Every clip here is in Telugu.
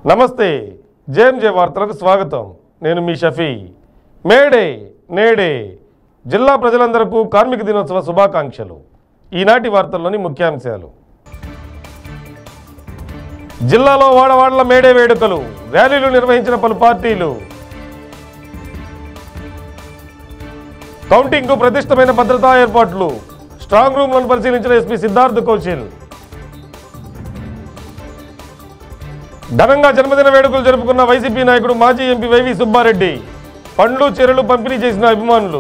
నమస్తే జేఎంజే వార్తలకు స్వాగతం. నేను మీ షఫీ. మేడే నేడే జిల్లా ప్రజలందరికీ కార్మిక దినోత్సవ శుభాకాంక్షలు. ఈనాటి వార్తల్లోని ముఖ్యాంశాలు. జిల్లాలో వాడవాడల మేడే వేడుకలు, ర్యాలీలు నిర్వహించిన పలు పార్టీలు. కౌంటింగ్కు ప్రతిష్టమైన భద్రతా ఏర్పాట్లు, స్ట్రాంగ్ రూమ్లను పరిశీలించిన ఎస్పీ సిద్ధార్థ్ కౌశల్. ఘనంగా జన్మదిన వేడుకలు జరుపుకున్న వైసీపీ నాయకుడు మాజీ ఎంపీ వైవి సుబ్బారెడ్డి. పండ్లు చీరలు పంపిణీ చేసిన అభిమానులు.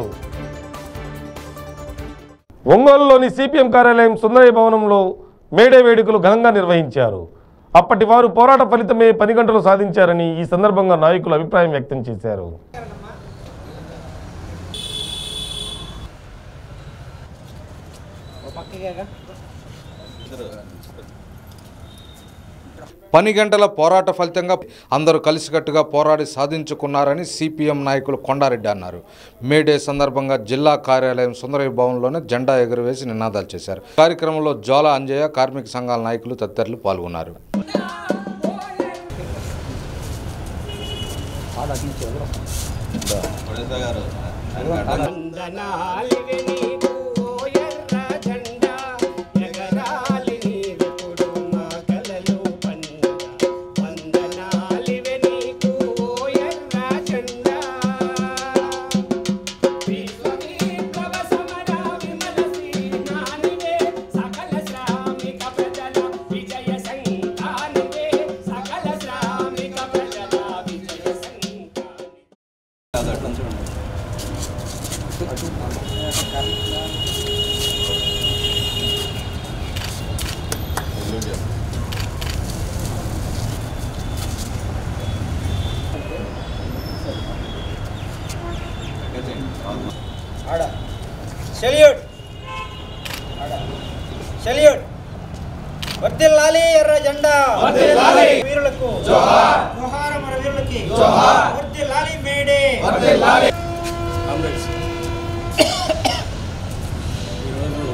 ఒంగోలులోని సిపిఎం కార్యాలయం సుందరయ్య భవనంలో మేడే వేడుకలు ఘనంగా నిర్వహించారు. అప్పటి వారు పోరాట ఫలితమే 10 గంటలు సాధించారని ఈ సందర్భంగా నాయకులు అభిప్రాయం వ్యక్తం చేశారు. పని గంటల పోరాట ఫలితంగా అందరూ కలిసికట్టుగా పోరాడి సాధించుకున్నారని సిపిఎం నాయకులు కొండారెడ్డి అన్నారు. మేడే సందర్భంగా జిల్లా కార్యాలయం సుందరయ్య భవన్లోనే జెండా ఎగురవేసి నినాదాలు చేశారు. కార్యక్రమంలో జోల అంజయ్య, కార్మిక సంఘాల నాయకులు తదితరులు పాల్గొన్నారు. Salute salute. వర్ధిల్లాలి ఎర్ర జెండా, వర్ధిల్లాలి వీరులకు జోహార్, జోహార్ మన వీరులకి జోహార్, వర్ధిల్లాలి మేడే, వర్ధిల్లాలి. ఈరోజు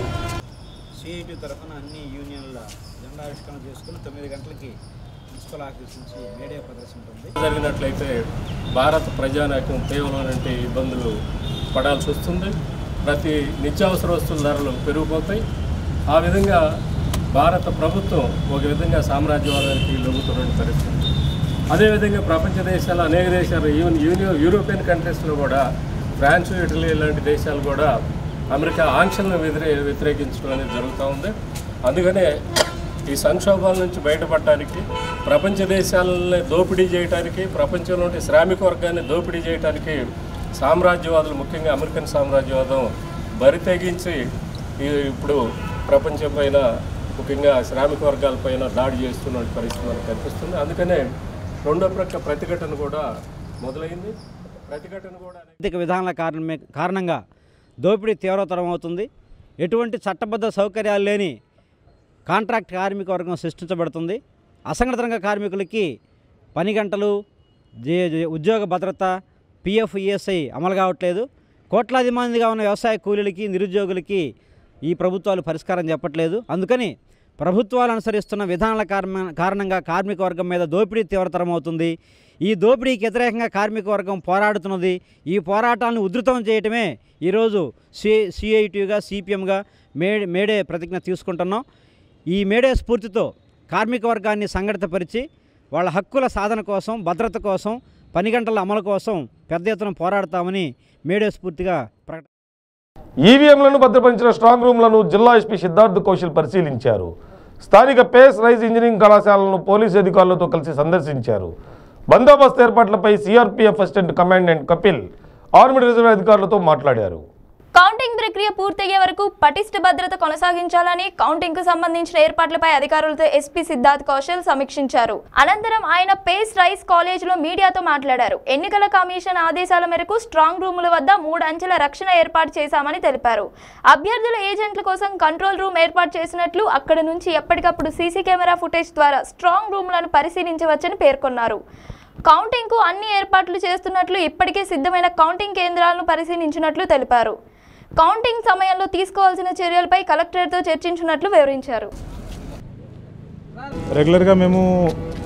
సిఐటి తరఫున అన్ని యూనియన్ల జెండా ఆవిష్కరణ చేసుకుని 9 గంటలకి మున్సిపల్ ఆఫీస్ నుంచి మేడే ప్రదర్శన ఉంటుంది. జరిగినట్లయితే భారత ప్రజానాయకం తీవ్రమైన ఇబ్బందులు పడాల్సి వస్తుంది. ప్రతి నిత్యావసర వస్తువుల ధరలు పెరిగిపోతాయి. ఆ విధంగా భారత ప్రభుత్వం ఒక విధంగా సామ్రాజ్యవాదానికి లొంగుతున్న పరిస్థితి. అదేవిధంగా ప్రపంచ దేశాలు, అనేక దేశాలు, ఈవెన్ యూరోపియన్ కంట్రీస్లో కూడా ఫ్రాన్స్, ఇటలీ లాంటి దేశాలు కూడా అమెరికా ఆంక్షలను వ్యతిరేకించడం అనేది జరుగుతూ ఉంది. అందుకనే ఈ సంక్షోభాల నుంచి బయటపడటానికి, ప్రపంచ దేశాలని దోపిడీ చేయడానికి, ప్రపంచంలోని శ్రామిక వర్గాన్ని దోపిడీ చేయడానికి సామ్రాజ్యవాదులు, ముఖ్యంగా అమెరికన్ సామ్రాజ్యవాదం బరి తెగించి ఇప్పుడు ప్రపంచం పైన, ముఖ్యంగా శ్రామిక వర్గాలపైన దాడి చేస్తున్న పరిస్థితి మనకు కనిపిస్తుంది. అందుకనే రెండో ప్రతిఘటన కూడా మొదలైంది. ప్రతిఘటన కూడా ఆర్థిక విధానాల కారణంగా దోపిడీ తీవ్రతరం అవుతుంది. ఎటువంటి చట్టబద్ధ సౌకర్యాలు లేని కాంట్రాక్ట్ కార్మిక వర్గం సృష్టించబడుతుంది. అసంఘటిత రంగ కార్మికులకి పని గంటలు, ఉద్యోగ భద్రత, పిఎఫ్, ఈఎస్ఐ అమలు కావట్లేదు. కోట్లాది మందిగా ఉన్న వ్యవసాయ కూలీలకి, నిరుద్యోగులకి ఈ ప్రభుత్వాలు పరిష్కారం చెప్పట్లేదు. అందుకని ప్రభుత్వాలు అనుసరిస్తున్న విధానాల కారణంగా కార్మిక వర్గం మీద దోపిడీ తీవ్రతరం అవుతుంది. ఈ దోపిడీకి వ్యతిరేకంగా కార్మిక వర్గం పోరాడుతున్నది. ఈ పోరాటాలను ఉధృతం చేయటమే ఈరోజు సిఐటిగా, సిపిఎంగా మేడే ప్రతిజ్ఞ తీసుకుంటున్నాం. ఈ మేడే స్ఫూర్తితో కార్మిక వర్గాన్ని సంఘటితపరిచి వాళ్ళ హక్కుల సాధన కోసం, భద్రత కోసం, పని గంటల అమలు కోసం పెద్ద ఎత్తున పోరాడతామని మేడే స్ఫూర్తిగా ప్రకటన. ఈవీఎంలను భద్రపరిచిన స్ట్రాంగ్ రూమ్లను జిల్లా ఎస్పీ సిద్ధార్థ్ కౌశల్ పరిశీలించారు. స్థానిక పేస్ రైజ్ ఇంజనీరింగ్ కళాశాలను పోలీసు అధికారులతో కలిసి సందర్శించారు. బందోబస్తు ఏర్పాట్లపై CRPF assistant commandant Kapil army reserve అధికారులతో మాట్లాడారు. కౌంటింగ్ ప్రక్రియ పూర్తయ్యే వరకు పటిష్ట భద్రత కొనసాగించాలని కౌంటింగ్ కు సంబంధించిన ఏర్పాట్లపై అధికారులతో ఎస్పీ సిద్ధార్థ్ కౌశల్ సమీక్షించారు. అనంతరం ఆయన పేస్ రైస్ కాలేజీలో మీడియాతో మాట్లాడారు. ఎన్నికల కమిషన్ ఆదేశాల మేరకు స్ట్రాంగ్ రూముల వద్ద 3 అంచెల రక్షణ ఏర్పాటు చేశామని తెలిపారు. అభ్యర్థుల ఏజెంట్ల కోసం కంట్రోల్ రూమ్ ఏర్పాటు చేసినట్లు, అక్కడి నుంచి ఎప్పటికప్పుడు సీసీ కెమెరా ఫుటేజ్ ద్వారా స్ట్రాంగ్ రూములను పరిశీలించవచ్చని పేర్కొన్నారు. కౌంటింగ్ కు అన్ని ఏర్పాట్లు చేస్తున్నట్లు, ఇప్పటికే సిద్ధమైన కౌంటింగ్ కేంద్రాలను పరిశీలించినట్లు తెలిపారు. కౌంటింగ్ సమయంలో తీసుకోవాల్సిన చర్యలపై కలెక్టర్తో చర్చించినట్లు వివరించారు. రెగ్యులర్గా మేము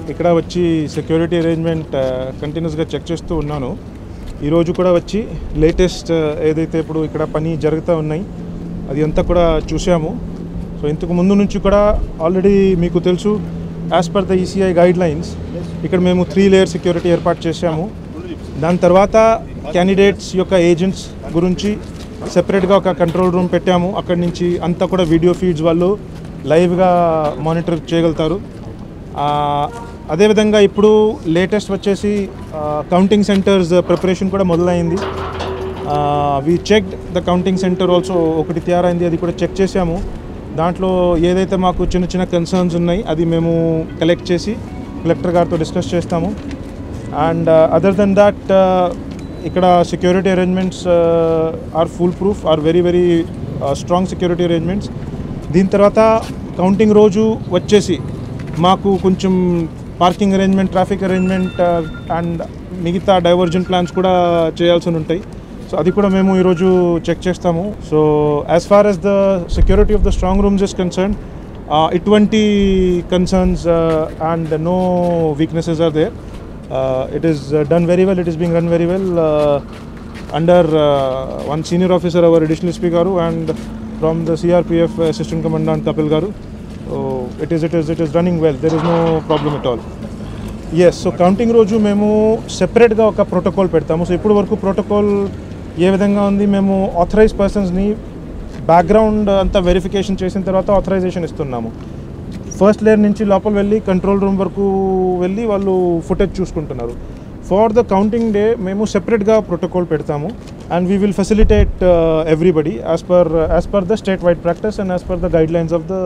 ఇక్కడ వచ్చి సెక్యూరిటీ అరేంజ్మెంట్ కంటిన్యూస్గా చెక్ చేస్తూ ఉన్నాను. ఈరోజు కూడా వచ్చి లేటెస్ట్ ఏదైతే ఇప్పుడు ఇక్కడ పని జరుగుతూ ఉన్నాయి అది అంతా కూడా చూసాము. సో ఇంతకు ముందు నుంచి కూడా ఆల్రెడీ మీకు తెలుసు as per the ECI guidelines ఇక్కడ మేము 3 లేయర్ సెక్యూరిటీ ఏర్పాటు చేశాము. దాని తర్వాత క్యాండిడేట్స్ యొక్క ఏజెంట్స్ గురించి సెపరేట్గా ఒక కంట్రోల్ రూమ్ పెట్టాము. అక్కడి నుంచి అంతా కూడా వీడియో ఫీడ్స్ వాళ్ళు లైవ్గా మానిటర్ చేయగలుగుతారు. అదేవిధంగా ఇప్పుడు లేటెస్ట్ వచ్చేసి కౌంటింగ్ సెంటర్స్ ప్రిపరేషన్ కూడా మొదలైంది. We checked the counting centre also ఒకటి తయారైంది, అది కూడా చెక్ చేసాము. దాంట్లో ఏదైతే మాకు చిన్న చిన్న కన్సర్న్స్ ఉన్నాయి అది మేము కలెక్ట్ చేసి కలెక్టర్ గారితో డిస్కస్ చేస్తాము. అండ్ అదర్ దెన్ దాట్ ఇక్కడ security arrangements are foolproof, are very very strong security arrangements. దీని తర్వాత కౌంటింగ్ రోజు వచ్చేసి మాకు కొంచెం parking arrangement, traffic arrangement and మిగతా డైవర్జన్ ప్లాన్స్ కూడా చేయాల్సి ఉంటాయి. సో అది కూడా మేము ఈరోజు చెక్ చేస్తాము. So as far as the security of the strong rooms is concern, ఇటువంటి concerns and no weaknesses are there. It is done very well, it is being run very well under one senior officer, our additional SP garu, and from the CRPF assistant commandant Kapil garu. So it is running well, there is no problem at all. Yes, so counting రోజు మేము సెపరేట్గా ఒక ప్రోటోకాల్ పెడతాము. సో ఇప్పుడు వరకు ప్రోటోకాల్ ఏ విధంగా ఉంది, మేము ఆథరైజ్ పర్సన్స్ని బ్యాక్గ్రౌండ్ అంతా వెరిఫికేషన్ చేసిన తర్వాత ఆథరైజేషన్ ఇస్తున్నాము. ఫస్ట్ లేయర్ నుంచి లోపల వెళ్ళి కంట్రోల్ రూమ్ వరకు వెళ్ళి వాళ్ళు ఫుటేజ్ చూసుకుంటున్నారు. ఫార్ ద కౌంటింగ్ డే మేము సెపరేట్గా ప్రోటోకాల్ పెడతాము and we will facilitate everybody as per the statewide practice and as per the guidelines of the.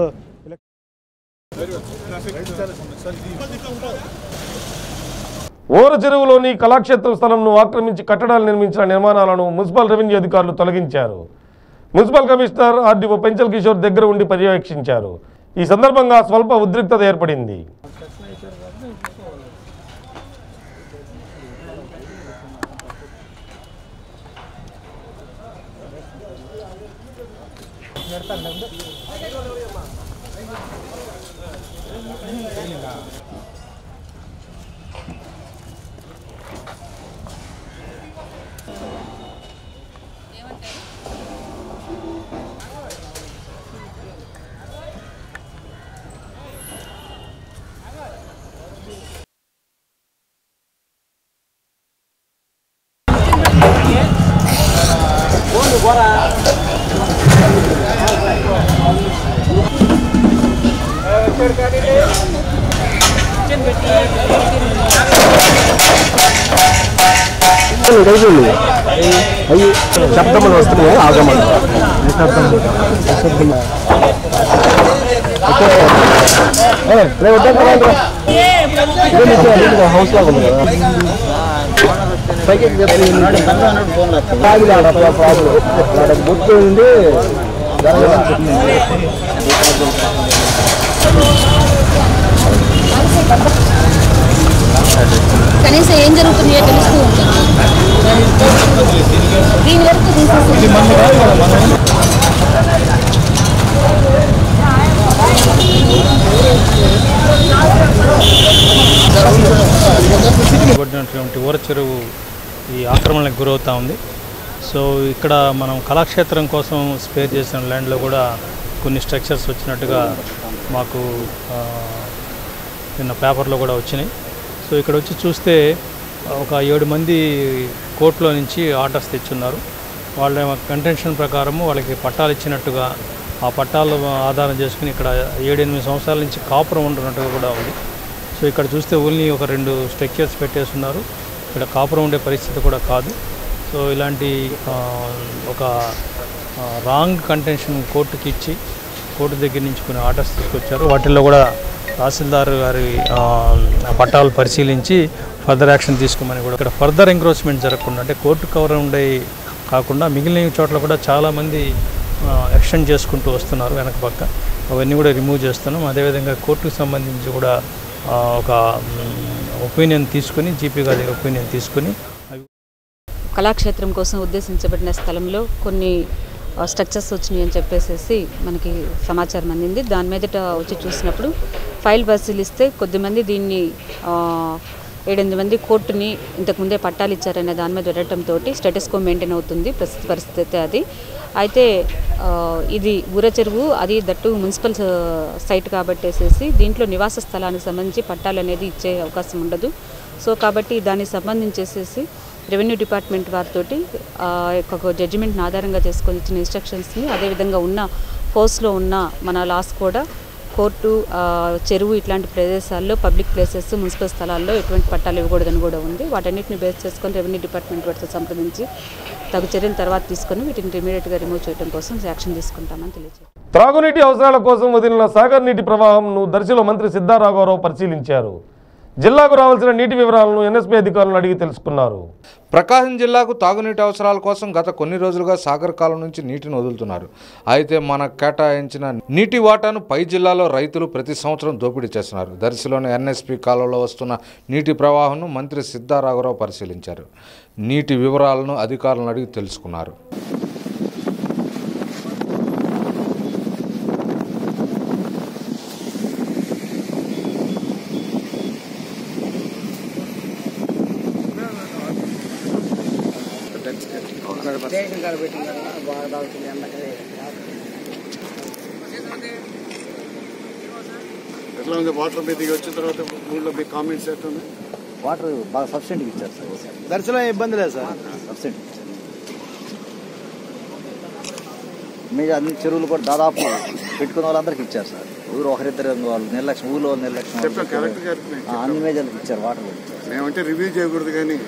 ఓర చెరువులోని కళాక్షేత్రం స్థలంను ఆక్రమించి కట్టడాలు నిర్మించిన నిర్మాణాలను మున్సిపల్ రెవెన్యూ అధికారులు తొలగించారు. Municipal commissioner RDO Penchal Kishore దగ్గర ఉండి పర్యవేక్షించారు. ఈ సందర్భంగా స్వల్ప ఉద్రిక్తత ఏర్పడింది. శబ్దములు వస్తున్నాయి, ఆగమని హౌస్ లాగా ఉంది కదా, పైకి ప్రాబ్లం గుర్తు ఉంది. కనీసం ఏం జరుగుతున్నాయో తెలుస్తూ ఉంటుంది. దీని వరకు పడినటువంటి ఊర చెరువు ఈ ఆక్రమణకు గురవుతూ ఉంది. సో ఇక్కడ మనం కళాక్షేత్రం కోసం స్పేర్ చేసిన ల్యాండ్లో కూడా కొన్ని స్ట్రక్చర్స్ వచ్చినట్టుగా మాకు నిన్న పేపర్లో కూడా వచ్చినాయి. సో ఇక్కడ వచ్చి చూస్తే ఒక 7 మంది కోర్టులో నుంచి ఆర్డర్స్ తెచ్చున్నారు. వాళ్ళ కంటెన్షన్ ప్రకారము వాళ్ళకి పట్టాలు ఇచ్చినట్టుగా, ఆ పట్టాలు ఆధారం చేసుకుని ఇక్కడ 7-8 సంవత్సరాల నుంచి కాపురం ఉంటున్నట్టుగా కూడా ఉంది. సో ఇక్కడ చూస్తే ఓన్లీ ఒక 2 స్ట్రక్చర్స్ పెట్టేస్తున్నారు. ఇక్కడ కాపురం ఉండే పరిస్థితి కూడా కాదు. సో ఇలాంటి ఒక రాంగ్ కంటెన్షన్ కోర్టుకి ఇచ్చి కోర్టు దగ్గర నుంచి కొన్ని ఆర్డర్స్ తీసుకొచ్చారు. వాటిల్లో కూడా తహసీల్దార్ గారి పట్టాలు పరిశీలించి ఫర్దర్ యాక్షన్ తీసుకోమని కూడా, ఇక్కడ ఫర్దర్ ఎంక్రోచ్మెంట్ జరగకుండా, అంటే కోర్టు కవర్ ఉండే కాకుండా మిగిలిన చోట్ల కూడా చాలామంది ఎక్స్టెండ్ చేసుకుంటూ వస్తున్నారు వెనక పక్క. అవన్నీ కూడా రిమూవ్ చేస్తున్నాం. అదేవిధంగా కోర్టుకు సంబంధించి కూడా ఒక ఒపీనియన్ తీసుకుని, జీపీ గారి ఒపీనియన్ తీసుకుని, కళాక్షేత్రం కోసం ఉద్దేశించబడిన స్థలంలో కొన్ని స్ట్రక్చర్స్ వచ్చినాయి అని చెప్పేసి మనకి సమాచారం అందింది. దాని మీదట వచ్చి చూసినప్పుడు ఫైల్ పరిశీలిస్తే కొద్దిమంది దీన్ని 7-8 మంది కోర్టుని ఇంతకుముందే పట్టాలు ఇచ్చారనే దాని మీద వెళ్ళటంతో స్టేటస్ కో మెయింటైన్ అవుతుంది ప్రస్తుత పరిస్థితి అది. అయితే ఇది ఊర చెరువు, అది దట్టు మున్సిపల్ సైట్ కాబట్టేసేసి దీంట్లో నివాస స్థలానికి సంబంధించి పట్టాలు అనేది ఇచ్చే అవకాశం ఉండదు. సో కాబట్టి దానికి సంబంధించేసేసి రెవెన్యూ డిపార్ట్మెంట్ వారితో ఒక జడ్జిమెంట్ని ఆధారంగా చేసుకొని ఇచ్చిన ఇన్స్ట్రక్షన్స్ని అదేవిధంగా ఉన్న ఫోర్స్లో ఉన్న మన లాస్ కూడా కోర్టు చెరువు ఇట్లాంటి ప్రదేశాల్లో పబ్లిక్ ప్లేసెస్ మున్సిపల్ స్థలాల్లో ఎటువంటి పట్టాలు ఇవ్వకూడదని కూడా ఉంది. వాటన్నిటిని బేస్ చేసుకొని రెవెన్యూ డిపార్ట్మెంట్ వాటితో సంప్రదించి తగు చర్యల తర్వాత తీసుకొని వీటిని ఇమీడియట్గా రిమూవ్ చేయడం కోసం యాక్షన్ తీసుకుంటామని తెలియజేశారు. త్రాగునీటి అవసరాల కోసం వదిలిన సాగర్ నీటి ప్రవాహంను దర్శిలో మంత్రి సిద్ధారాఘవరావు పరిశీలించారు. జిల్లాకు రావాల్సిన నీటి వివరాలను ఎన్ఎస్పీ అధికారులను అడిగి తెలుసుకున్నారు. ప్రకాశం జిల్లాకు తాగునీటి అవసరాల కోసం గత కొన్ని రోజులుగా సాగర్ కాలం నుంచి నీటిని వదులుతున్నారు. అయితే మనకు కేటాయించిన నీటి వాటాను పై జిల్లాలో రైతులు ప్రతి సంవత్సరం దోపిడీ చేస్తున్నారు. దర్శిలోని ఎన్ఎస్పీ కాలంలో వస్తున్న నీటి ప్రవాహంను మంత్రి సిద్ధారాఘవరావు పరిశీలించారు. నీటి వివరాలను అధికారులను అడిగి తెలుసుకున్నారు. ఎట్లా ఉంది వాటర్ మీద వచ్చిన తర్వాత ఊళ్ళో మీ కామెంట్స్ ఎట్లా? వాటర్ బాగా సబ్సిడెంట్గా ఇచ్చారు సార్. దర్శనం ఇబ్బంది లేదు సార్, సబ్సిడెంట్ మీద అన్ని చెరువులు కూడా దాదాపు పెట్టుకున్న వాళ్ళందరికీ ఇచ్చారు సార్. ఊరు ఒకరిద్దరు వాళ్ళు నిర్లక్ష్యం, ఊళ్ళో నిర్లక్ష్యం అన్ని మేజర్లకు ఇచ్చారు. వాటర్ కూడా ఇచ్చారు. మేమంటే రివ్యూ చేయకూడదు కానీ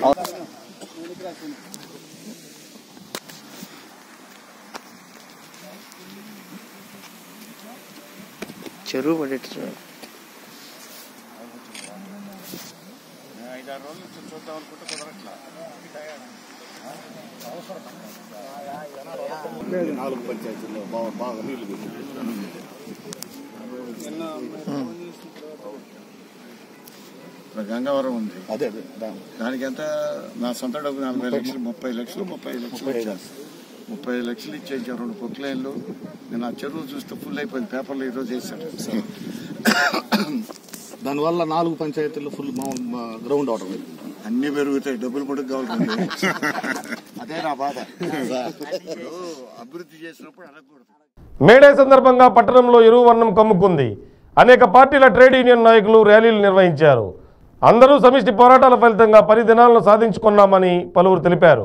చెరువు పడేట్టు 5-6 రోజుల నుంచి చూద్దాం అనుకుంటే కుదరట్లా. 4 పంచాయతీల్లో బాగా నీళ్లు గంగవరం ఉంది. అదే దానికి ఎంత నా సొంత డబ్బు 40 లక్షలు 30 లక్షలు ఇచ్చాను. 30 లక్షలు ఇచ్చేసాను. 2 పొక్లైన్లు. నేను ఆ చెరువు చూస్తే ఫుల్ అయిపోయింది. పేపర్లో ఈరోజు వేసాను. దానివల్ల 4 పంచాయతీల్లో ఫుల్ గ్రౌండ్ వాటర్ అన్ని పెరుగుతాయి. డబ్బులు కూడా కావాలి. అదే నా బాధ. అభివృద్ధి చేసినప్పుడు అనకూడదు. మేడే సందర్భంగా పట్టణంలో ఎరువు వర్ణం కమ్ముకుంది. అనేక పార్టీల ట్రేడ్ యూనియన్ నాయకులు ర్యాలీలు నిర్వహించారు. అందరూ సమిష్టి పోరాటాల ఫలితంగా 10 దినాలను సాధించుకున్నామని పలువురు తెలిపారు.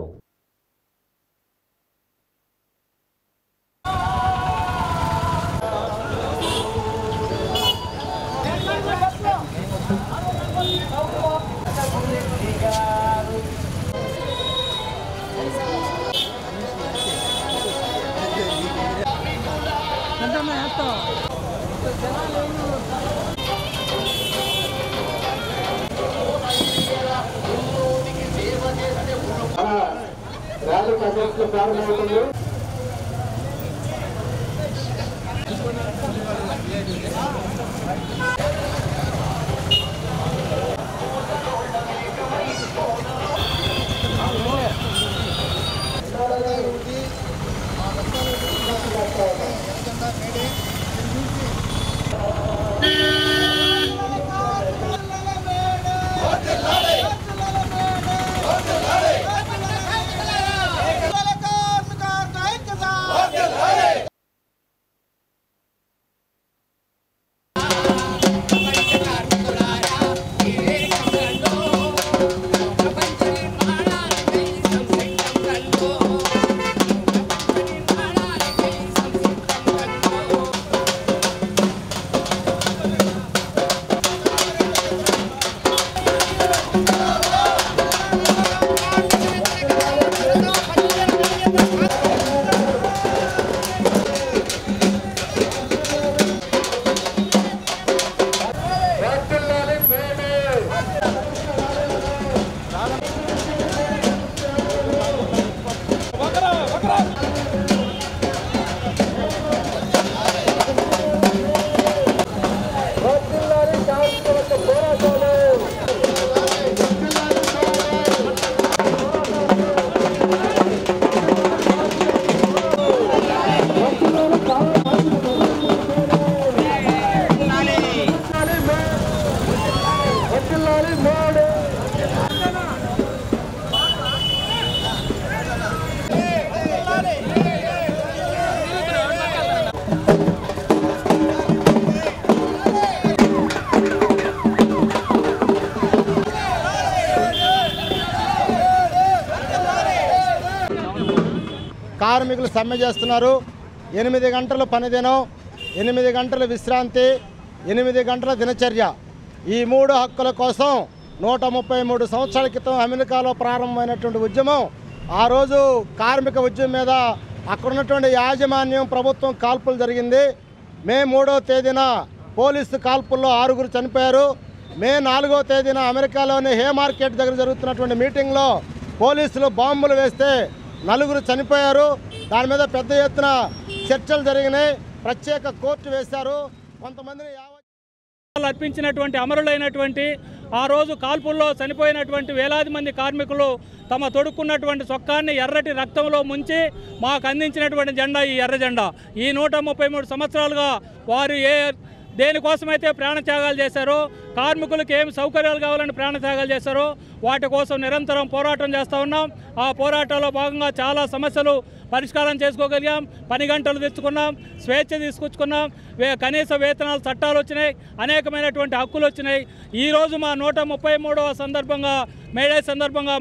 కార్మికులు సమ్మె చేస్తున్నారు. 8 గంటలు పనిదినం, 8 గంటల విశ్రాంతి, 8 గంటల దినచర్య. ఈ 3 హక్కుల కోసం 133 సంవత్సరాల క్రితం అమెరికాలో ప్రారంభమైనటువంటి ఉద్యమం. ఆ రోజు కార్మిక ఉద్యమం మీద అక్కడున్నటువంటి యాజమాన్యం ప్రభుత్వం కాల్పులు జరిగింది. మే 3వ తేదీన పోలీసు కాల్పుల్లో 6 చనిపోయారు. మే 4వ తేదీన అమెరికాలోని హే మార్కెట్ దగ్గర జరుగుతున్నటువంటి మీటింగ్లో పోలీసులు బాంబులు వేస్తే 4 చనిపోయారు. దాని మీద పెద్ద ఎత్తున చర్చలు జరిగినాయి. ప్రత్యేక కోర్టు వేశారు. కొంతమందిని అర్పించినటువంటి అమరులైనటువంటి ఆ రోజు కాల్పుల్లో చనిపోయినటువంటి వేలాది మంది కార్మికులు తమ తొడుక్కున్నటువంటి చొక్కాన్ని ఎర్రటి రక్తంలో ముంచి మాకు అందించినటువంటి జెండా ఈ ఎర్ర జెండా. ఈ 133 సంవత్సరాలుగా వారు దేనికోసమైతే ప్రాణత్యాగాలు చేశారో, కార్మికులకు ఏమి సౌకర్యాలు కావాలని ప్రాణత్యాగాలు చేశారో వాటి కోసం నిరంతరం పోరాటం చేస్తూ ఉన్నాం. ఆ పోరాటంలో భాగంగా చాలా సమస్యలు పరిష్కారం చేసుకోగలిగాం. పని గంటలు తెచ్చుకున్నాం, స్వేచ్ఛ తీసుకొచ్చుకున్నాం, కనీస వేతనాలు చట్టాలు వచ్చినాయి, అనేకమైనటువంటి హక్కులు వచ్చినాయి. ఈరోజు మా 133వ సందర్భంగా మేడే సందర్భంగా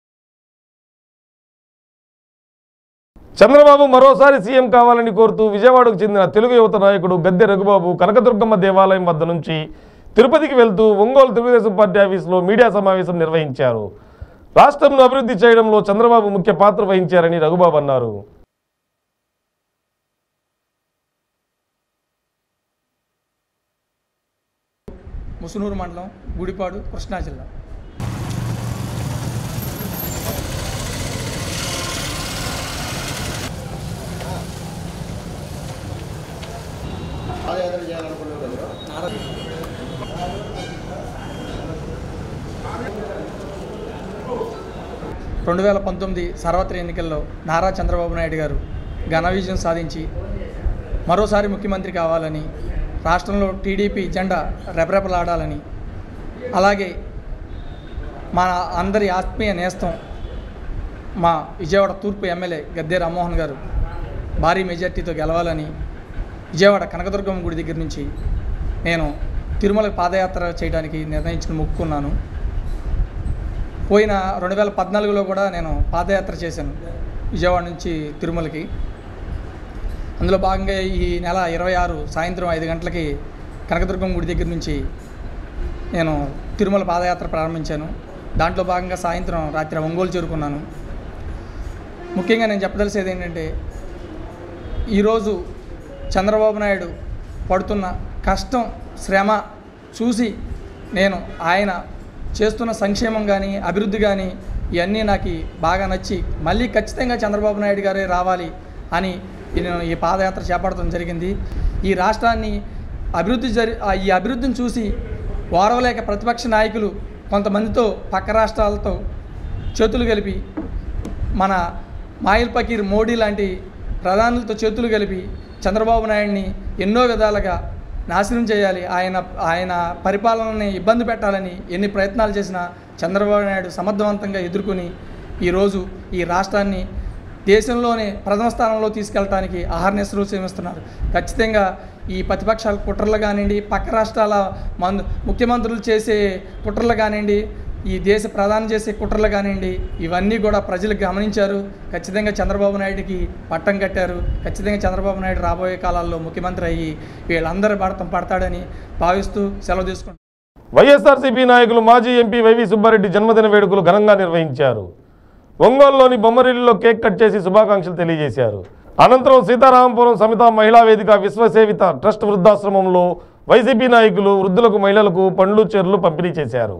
చంద్రబాబు మరోసారి సీఎం కావాలని కోరుతూ విజయవాడకు చెందిన తెలుగు యువత నాయకుడు గద్దె రఘుబాబు కనకదుర్గమ్మ దేవాలయం వద్ద నుంచి తిరుపతికి వెళ్తూ ఒంగోలు తెలుగుదేశం పార్టీ ఆఫీసులో మీడియా సమావేశం నిర్వహించారు. రాష్ట్రంను అభివృద్ధి చేయడంలో చంద్రబాబు ముఖ్య పాత్ర వహించారని రఘుబాబు అన్నారు. ముసునూరు మండలం, గుడిపాడు, కృష్ణా జిల్లా. రెండు 2019 సార్వత్రిక ఎన్నికల్లో నారా చంద్రబాబు నాయుడు గారు ఘన విజయం సాధించి మరోసారి ముఖ్యమంత్రి కావాలని, రాష్ట్రంలో టీడీపీ జెండా రెపరెపలాడాలని, అలాగే మన అందరి ఆత్మీయ నేస్తం మా విజయవాడ తూర్పు ఎమ్మెల్యే గద్దె రామ్మోహన్ గారు భారీ మెజార్టీతో గెలవాలని విజయవాడ కనకదుర్గమ్మ గుడి దగ్గర నుంచి నేను తిరుమల పాదయాత్ర చేయడానికి నిర్ణయించుకుని మొక్కుకున్నాను. పోయిన 2014లో కూడా నేను పాదయాత్ర చేశాను విజయవాడ నుంచి తిరుమలకి. అందులో భాగంగా ఈ నెల 26 సాయంత్రం 5 గంటలకి కనకదుర్గమ్మ గుడి దగ్గర నుంచి నేను తిరుమల పాదయాత్ర ప్రారంభించాను. దాంట్లో భాగంగా సాయంత్రం రాత్రి ఒంగోలు చేరుకున్నాను. ముఖ్యంగా నేను చెప్పదలిసేది ఏంటంటే, ఈరోజు చంద్రబాబు నాయుడు పడుతున్న కష్టం, శ్రమ చూసి నేను ఆయన చేస్తున్న సంక్షేమం కానీ అభివృద్ధి కానీ ఇవన్నీ నాకు బాగా నచ్చి మళ్ళీ ఖచ్చితంగా చంద్రబాబు నాయుడు గారే రావాలి అని నేను ఈ పాదయాత్ర చేపట్టడం జరిగింది. ఈ రాష్ట్రాన్ని ఈ అభివృద్ధిని చూసి ఓరవలేక ప్రతిపక్ష నాయకులు కొంతమందితో పక్క రాష్ట్రాలతో చేతులు కలిపి మన మాయిల్ పకీర్ మోడీ లాంటి ప్రధానులతో చేతులు కలిపి చంద్రబాబు నాయుడిని ఎన్నో విధాలుగా నాశనం చేయాలి, ఆయన పరిపాలనని ఇబ్బంది పెట్టాలని ఎన్ని ప్రయత్నాలు చేసినా చంద్రబాబు నాయుడు సమర్థవంతంగా ఎదుర్కొని ఈరోజు ఈ రాష్ట్రాన్ని దేశంలోనే ప్రథమ స్థానంలో తీసుకెళ్ళడానికి అహర్నిశలు శ్రమిస్తున్నారు. ఖచ్చితంగా ఈ ప్రతిపక్షాల కుట్రలు కానివ్వండి, పక్క రాష్ట్రాల ముఖ్యమంత్రులు చేసే కుట్రలు కానివ్వండి, ఈ దేశ ప్రధాని చేసే కుట్రలు కానివ్వండి, ఇవన్నీ కూడా ప్రజలు గమనించారు. ఖచ్చితంగా చంద్రబాబు నాయుడికి పట్టం కట్టారు. ఖచ్చితంగా చంద్రబాబు నాయుడు రాబోయే కాలాల్లో ముఖ్యమంత్రి అయ్యి వీళ్ళందరూ పడతాడని భావిస్తూ సెలవు తీసుకుంటారు. వైఎస్ఆర్సీపీ నాయకులు మాజీ ఎంపీ వైవి సుబ్బారెడ్డి జన్మదిన వేడుకలు ఘనంగా నిర్వహించారు. ఒంగోలులోని బొమ్మరిల్లులో కేక్ కట్ చేసి శుభాకాంక్షలు తెలియజేశారు. అనంతరం సీతారామపురం సమిత మహిళా వేదిక విశ్వసేవిత ట్రస్ట్ వృద్ధాశ్రమంలో వైసీపీ నాయకులు వృద్ధులకు, మహిళలకు పండ్లు, చీరలు పంపిణీ చేశారు.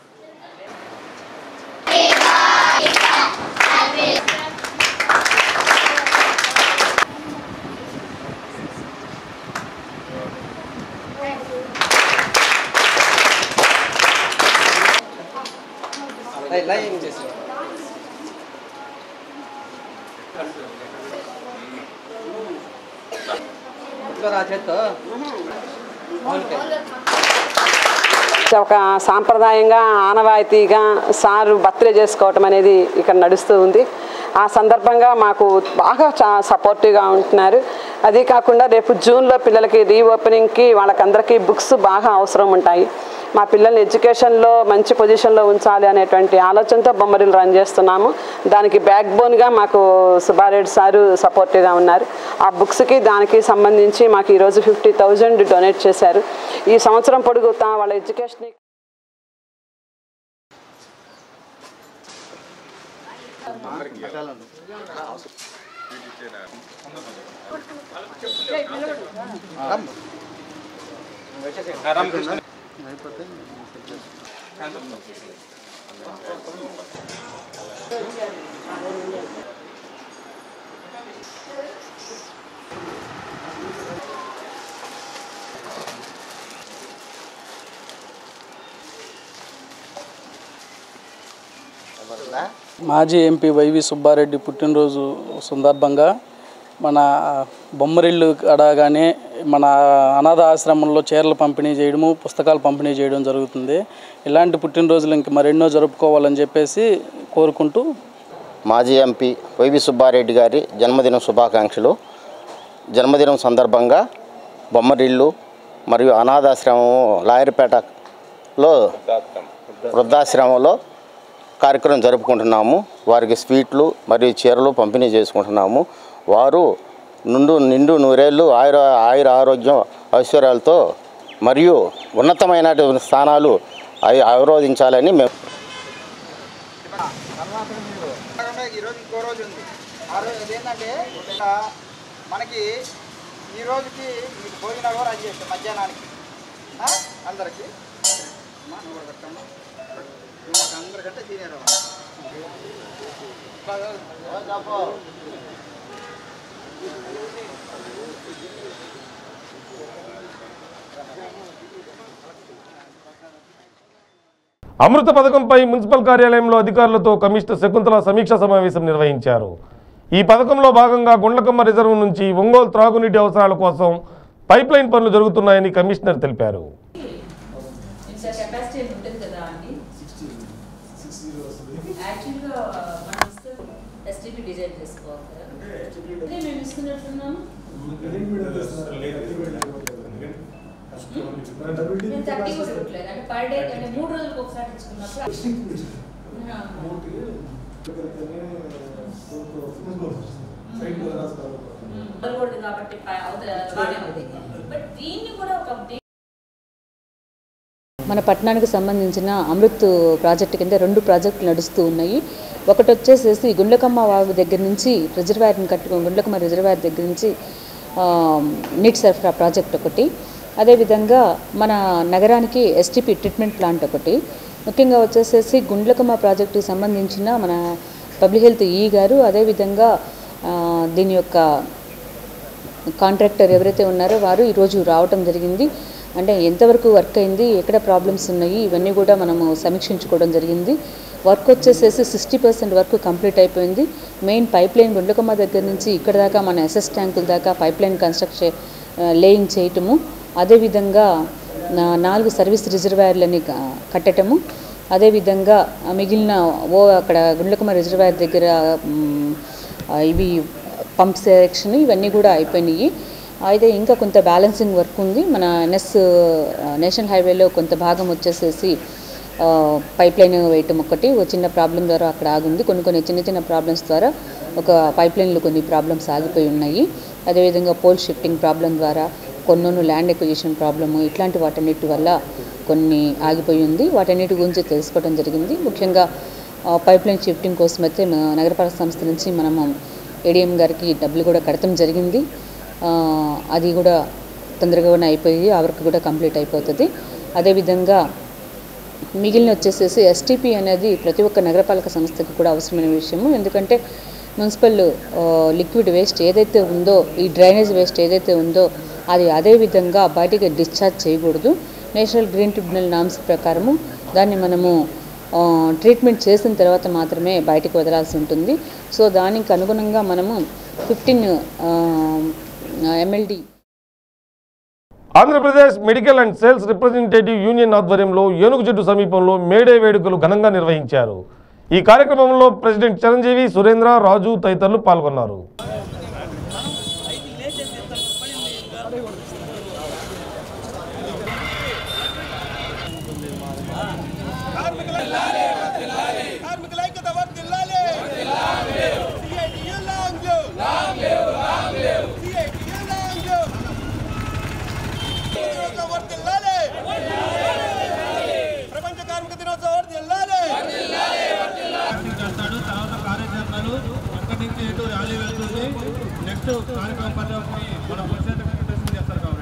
ఒక సాంప్రదాయంగా ఆనవాయితీగా సారు బర్త్డే చేసుకోవటం అనేది ఇక్కడ నడుస్తూ ఉంది. ఆ సందర్భంగా మాకు బాగా సపోర్టివ్గా ఉంటున్నారు. అదే కాకుండా రేపు జూన్లో పిల్లలకి రీఓపెనింగ్కి వాళ్ళకందరికీ బుక్స్ బాగా అవసరం ఉంటాయి. మా పిల్లల్ని ఎడ్యుకేషన్లో మంచి పొజిషన్లో ఉంచాలి అనేటువంటి ఆలోచనతో బొమ్మరిల్లు రన్ చేస్తున్నాము. దానికి బ్యాక్ బోన్గా మాకు సుబ్బారెడ్డి సారు సపోర్టివ్గా ఉన్నారు. ఆ బుక్స్కి దానికి సంబంధించి మాకు ఈరోజు 50,000 డొనేట్ చేశారు. ఈ సంవత్సరం పొడుగుతా వాళ్ళ ఎడ్యుకేషన్ మాజీ ఎంపీ వైవి సుబ్బారెడ్డి పుట్టినరోజు సందర్భంగా మన బొమ్మరిల్లు అడగానే మన అనాథ ఆశ్రమంలో చీరలు పంపిణీ చేయడము, పుస్తకాలు పంపిణీ చేయడం జరుగుతుంది. ఇలాంటి పుట్టినరోజులు ఇంక మరెన్నో జరుపుకోవాలని చెప్పేసి కోరుకుంటూ మాజీ ఎంపీ వైవి సుబ్బారెడ్డి గారి జన్మదిన శుభాకాంక్షలు. జన్మదినం సందర్భంగా బొమ్మరిల్లు మరియు అనాథాశ్రమం లాయర్పేటలో వృద్ధాశ్రమంలో కార్యక్రమం జరుపుకుంటున్నాము. వారికి స్వీట్లు మరియు చీరలు పంపిణీ చేసుకుంటున్నాము. వారు నిండు నూరేళ్ళు ఆయుర ఆరోగ్యం ఐశ్వర్యాలతో మరియు ఉన్నతమైన స్థానాలు అవరోధించాలని మేము ఈరోజు ఇంకో రోజు ఉంది. ఆ రోజు ఏంటంటే మనకి ఈ రోజుకి మీకు భోజనాలు కూడా అది చేస్తాం మధ్యాహ్నానికి అందరికీ అందరికంటే తినేరు. అమృత పథకంపై మున్సిపల్ కార్యాలయంలో అధికారులతో కమిషనర్ శకుంతల సమీక్షా సమావేశం నిర్వహించారు. ఈ పథకంలో భాగంగా గుండ్లకమ్మ రిజర్వ్ నుంచి ఒంగోలు త్రాగునీటి అవసరాల కోసం పైప్లైన్ పనులు జరుగుతున్నాయని కమిషనర్ తెలిపారు. మన పట్టణానికి సంబంధించిన అమృత్ ప్రాజెక్టు కింద 2 ప్రాజెక్టులు నడుస్తూ ఉన్నాయి. ఒకటి వచ్చేసేసి గుండ్లకమ్మ వాగు దగ్గర నుంచి రిజర్వాయర్ని కట్టుకుని గుండ్లకమ్మ రిజర్వాయర్ దగ్గర నుంచి నీటి సరఫరా ప్రాజెక్ట్ ఒకటి, అదేవిధంగా మన నగరానికి ఎస్టీపీ ట్రీట్మెంట్ ప్లాంట్ ఒకటి. ముఖ్యంగా వచ్చేసేసి గుండ్లకమ్మ ప్రాజెక్టుకి సంబంధించిన మన పబ్లిక్ హెల్త్ ఈ గారు, అదేవిధంగా దీని యొక్క కాంట్రాక్టర్ ఎవరైతే ఉన్నారో వారు ఈరోజు రావటం జరిగింది. అంటే ఎంతవరకు వర్క్ అయింది, ఎక్కడ ప్రాబ్లమ్స్ ఉన్నాయి, ఇవన్నీ కూడా మనము సమీక్షించుకోవడం జరిగింది. వర్క్ వచ్చేసేసి 60% వర్క్ కంప్లీట్ అయిపోయింది. మెయిన్ పైప్ లైన్ గుండ్లకమ్మ దగ్గర నుంచి ఇక్కడ దాకా మన ఎస్ఎస్ ట్యాంకుల దాకా పైప్ లైన్ కన్స్ట్రక్షన్ లేయింగ్ చేయటము, అదేవిధంగా 4 సర్వీస్ రిజర్వాయర్లని కట్టటము, అదేవిధంగా మిగిలిన అక్కడ గుండ్లకమ్మ రిజర్వాయర్ దగ్గర ఇవి పంప్ సెక్షన్ ఇవన్నీ కూడా అయిపోయినాయి. అయితే ఇంకా కొంత బ్యాలెన్సింగ్ వర్క్ ఉంది. మన నేషనల్ హైవేలో కొంత భాగం వచ్చేసేసి పైప్ లైన్ వేయటం ఒకటి చిన్న ప్రాబ్లం ద్వారా అక్కడ ఆగుంది. కొన్ని చిన్న ప్రాబ్లమ్స్ ద్వారా ఒక పైప్ లైన్లో కొన్ని ప్రాబ్లమ్స్ ఆగిపోయి ఉన్నాయి. అదేవిధంగా పోల్ షిఫ్టింగ్ ప్రాబ్లం ద్వారా కొన్ని ల్యాండ్ ఎక్విజిషన్ ప్రాబ్లము ఇట్లాంటి వాటన్నిటి వల్ల కొన్ని ఆగిపోయి ఉంది. వాటన్నిటి గురించి తెలుసుకోవడం జరిగింది. ముఖ్యంగా పైప్ లైన్ షిఫ్టింగ్ కోసం అయితే నగరపాలక సంస్థ నుంచి మనము ఏడీఎం గారికి డబ్బులు కూడా కడతం జరిగింది. అది కూడా తొందరగానే అయిపోయి ఆ వర్క్ కూడా కంప్లీట్ అయిపోతుంది. అదేవిధంగా మిగిలిన వచ్చేసేసి ఎస్టీపీ అనేది ప్రతి ఒక్క నగరపాలక సంస్థకి కూడా అవసరమైన విషయము. ఎందుకంటే మున్సిపల్ లిక్విడ్ వేస్ట్ ఏదైతే ఉందో, ఈ డ్రైనేజ్ వేస్ట్ ఏదైతే ఉందో అది అదేవిధంగా బయటికి డిశ్చార్జ్ చేయకూడదు. నేషనల్ గ్రీన్ ట్రిబ్యునల్ నామ్స్ ప్రకారము దాన్ని మనము ట్రీట్మెంట్ చేసిన తర్వాత మాత్రమే బయటికి వదలాల్సి ఉంటుంది. సో దానికి అనుగుణంగా మనము 15 MLD Andhra Pradesh medical and sales representative union ఆధ్వర్యంలో ఏనుగుచెట్టు సమీపంలో మేడే వేడుకలు ఘనంగా నిర్వహించారు. ఈ కార్యక్రమంలో ప్రెసిడెంట్ చిరంజీవి, సురేంద్ర, రాజు తదితరులు పాల్గొన్నారు. కార్మికుల ఐక్యత వర్ధిల్లాలి. CITU long live. CITU long live. దినోత్సవం వర్ధిల్లాలి. ప్రపంచ కార్మిక దినోత్సవం వర్ధిల్లాలి. చేస్తాడు. తర్వాత కార్యాచరణలు ఎక్కడి నుంచి ఎటు ర్యాలీ వెళ్తుంది. నెక్స్ట్ కార్యక్రమం పద్ధతి మన పరిస్థితి చేస్తారు కాబట్టి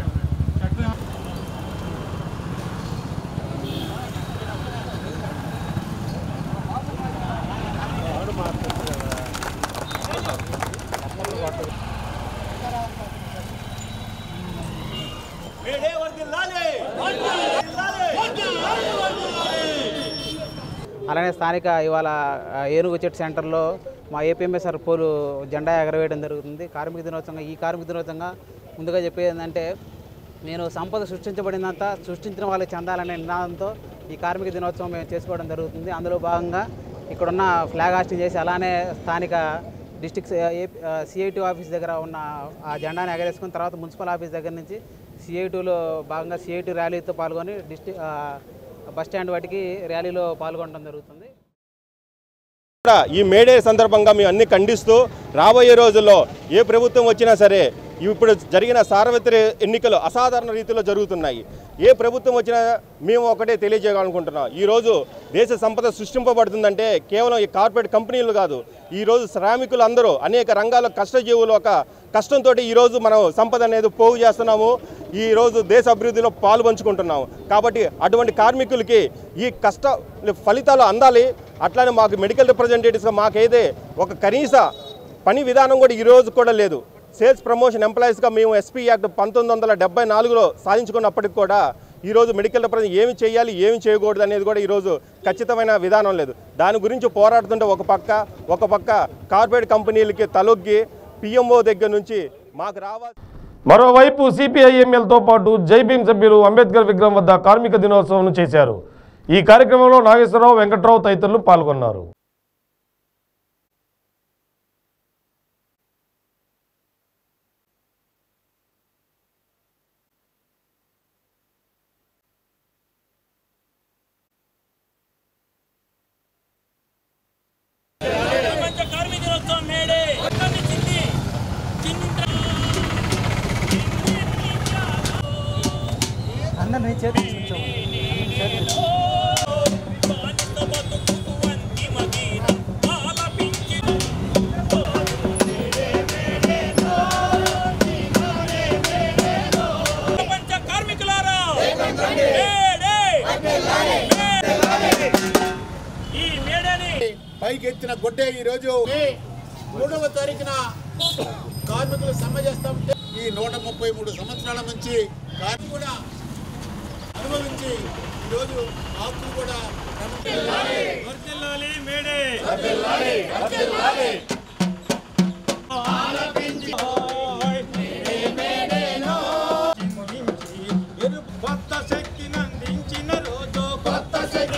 అలానే స్థానిక ఇవాళ ఏనుగు చెట్టు సెంటర్లో మా ఏపీఎంఎస్ఆర్ పోలు జెండా ఎగరవేయడం జరుగుతుంది. కార్మిక దినోత్సవంగా ఈ కార్మిక దినోత్సవంగా ముందుగా చెప్పేది ఏంటంటే నేను సంపద సృష్టించబడినంత సృష్టించిన వాళ్ళకి చెందాలనే నినాదంతో ఈ కార్మిక దినోత్సవం మేము చేసుకోవడం జరుగుతుంది. అందులో భాగంగా ఇక్కడున్న ఫ్లాగ్ హాస్టింగ్ చేసి అలానే స్థానిక డిస్ట్రిక్ట్ CITU ఆఫీస్ దగ్గర ఉన్న ఆ జెండాను ఎగరేసుకుని తర్వాత మున్సిపల్ ఆఫీస్ దగ్గర నుంచి CITUలో భాగంగా CITU ర్యాలీతో పాల్గొని బస్ స్టాండ్ వాటికి ర్యాలీలో పాల్గొనడం జరుగుతుంది. ఈ మేడే సందర్భంగా మేము అన్ని ఖండిస్తూ రాబోయే రోజుల్లో ఏ ప్రభుత్వం వచ్చినా సరే ఇప్పుడు జరిగిన సార్వత్రిక ఎన్నికలు అసాధారణ రీతిలో జరుగుతున్నాయి. ఏ ప్రభుత్వం వచ్చినా మేము ఒకటే తెలియజేయాలనుకుంటున్నాం. ఈరోజు దేశ సంపద సృష్టింపబడుతుందంటే కేవలం ఈ కార్పొరేట్ కంపెనీలు కాదు, ఈరోజు శ్రామికులు అందరూ అనేక రంగాల కష్టజీవులు ఒక కష్టంతో ఈరోజు మనం సంపద అనేది పోగు చేస్తున్నాము. ఈరోజు దేశ అభివృద్ధిలో పాలు పంచుకుంటున్నాము. కాబట్టి అటువంటి కార్మికులకి ఈ కష్ట ఫలితాలు అందాలి. అట్లానే మాకు మెడికల్ రిప్రజెంటేటివ్స్గా మాకైతే ఒక కనీస పని విధానం కూడా ఈరోజు కూడా లేదు. సేల్స్ ప్రమోషన్ ఎంప్లాయీస్గా మేము SP యాక్ట్ 1974లో సాధించుకున్నప్పటికి కూడా ఈరోజు మెడికల్ రిప్రజెంట్ ఏమి చేయాలి ఏమి చేయకూడదు అనేది కూడా ఈరోజు ఖచ్చితమైన విధానం లేదు. దాని గురించి పోరాడుతుంటే ఒక పక్క కార్పొరేట్ కంపెనీలకి తలొగ్గి PMO దగ్గర నుంచి మాకు రావాలి. మరోవైపు CPIMLతో పాటు జైభీమ్ సభ్యులు అంబేద్కర్ విగ్రహం వద్ద కార్మిక దినోత్సవం చేశారు. ఈ కార్యక్రమంలో నాగేశ్వరరావు, వెంకట్రావు తదితరులు పాల్గొన్నారు. అందరినీ చేతులు పైకెత్తిన గొడ్డే ఈరోజు 3వ తారీఖున కార్మికులు సమ్మె చేస్తా ఉంటే ఈ 133 సంవత్సరాల నుంచి కార్మికులు కూడా అనుభవించి ఈరోజు ఆకులు కూడా కొత్త శక్తిని అందించిన రోజు కొత్త శక్తి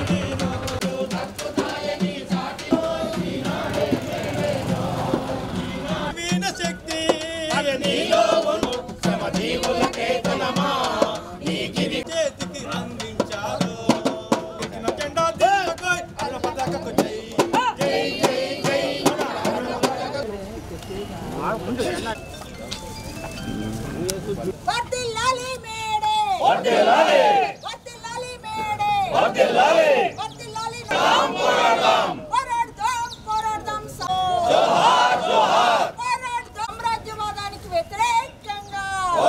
సామ్రాజ్యవాదానికి వ్యతిరేకంగా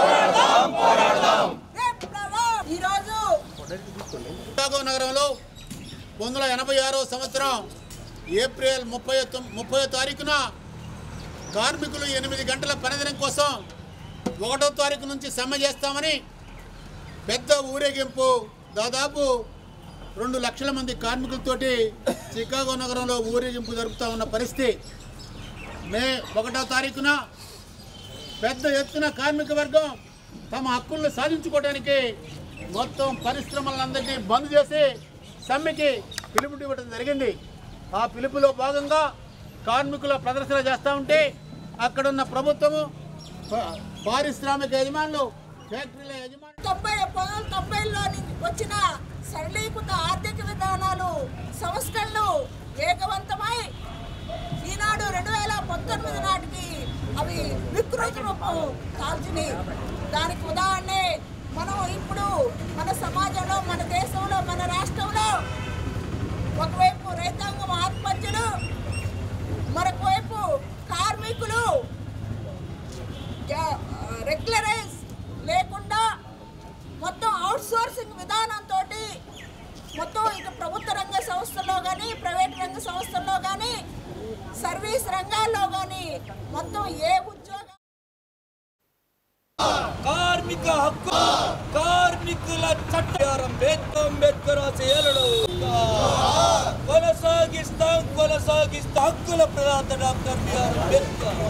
చికాగో నగరంలో 1986వ సంవత్సరం ఏప్రిల్ 30వ తారీఖున కార్మికులు 8 గంటల పనిదినం కోసం 1వ తారీఖు నుంచి సమ్మె చేస్తామని పెద్ద ఊరేగింపు దాదాపు 2 లక్షల మంది కార్మికులతోటి చికాగో నగరంలో ఊరేగింపు జరుపుతూ ఉన్న పరిస్థితి. మే 1వ తారీఖున పెద్ద ఎత్తున కార్మిక వర్గం తమ హక్కులను సాధించుకోవడానికి మొత్తం పరిశ్రమలందరినీ బంద్ చేసి సమ్మెకి పిలుపు ఇవ్వడం జరిగింది. ఆ పిలుపులో భాగంగా కార్మికుల ప్రదర్శన చేస్తూ ఉంటే అక్కడున్న ప్రభుత్వము, పారిశ్రామిక యజమానులు, ఫ్యాక్టరీల యజమానులు 1990లో వచ్చిన సరళీకృత ఆర్థిక విధానం మనము కాల్చుని. దానికి ఉదాహరణే మనం ఇప్పుడు మన సమాజంలో, మన దేశంలో, మన రాష్ట్రంలో ఒకవైపు రైతాంగం ఆత్మహత్యలు, మరొక వైపు కార్మికులు రెగ్యులరైజ్ లేకుండా మొత్తం అవుట్సోర్సింగ్ విధానంతో మొత్తం ఇక ప్రభుత్వ రంగ సంస్థల్లో కానీ, ప్రైవేట్ రంగ సంస్థల్లో కానీ, సర్వీస్ రంగాల్లో కానీ మొత్తం ఏ ఉద్యోగం కార్మిక హక్కు, కార్మికుల చట్టం అంబేద్కర్ ఆశయాలను కొనసాగిస్తాం హక్కుల ప్రదాత డాక్టర్ బిఆర్ అంబేద్కర్,